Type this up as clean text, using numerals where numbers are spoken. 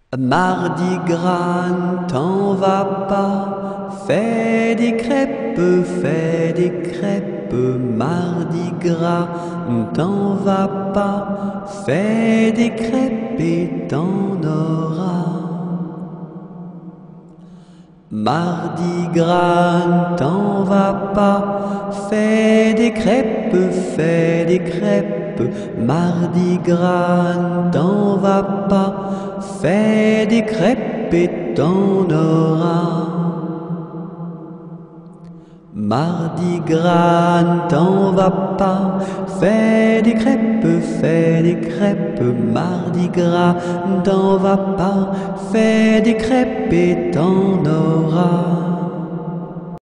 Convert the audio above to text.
Mardi gras, t'en vas pas, fais des crêpes, Mardi gras, t'en vas pas, fais des crêpes et t'en auras. Mardi gras, t'en vas pas, fais des crêpes, Mardi gras, t'en vas pas, fais des crêpes et t'en auras. Mardi gras, t'en vas pas, fais des crêpes, Mardi gras, t'en vas pas, fais des crêpes et t'en auras.